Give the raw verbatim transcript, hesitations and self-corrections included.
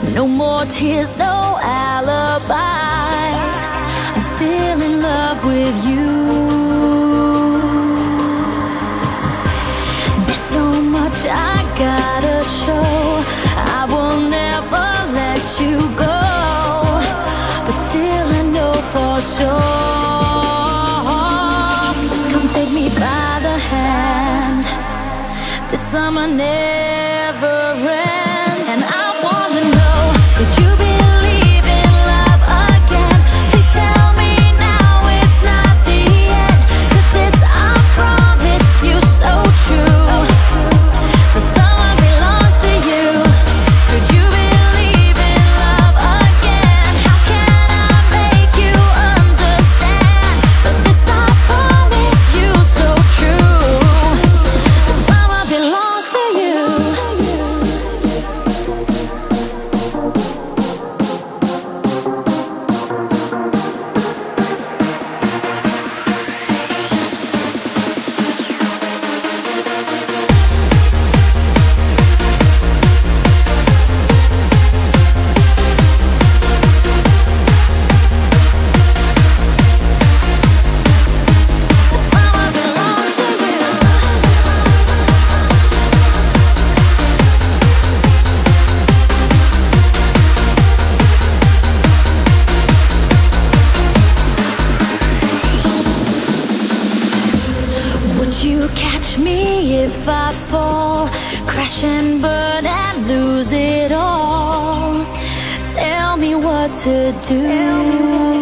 No more tears, no alibis. I'm still in love with you. There's so much I gotta show. I will never let you go, but still I know for sure. Come take me by the hand. This summer never ends, and I wanna know, did you believe in love again? Please tell me now it's not the end, 'cause this I promise you so true. The summer belongs to you. Could you believe in love again? How can I make you understand? But this I promise you so true. The summer belongs to you. Would you catch me if I fall, crash and burn and lose it all? Tell me what to do.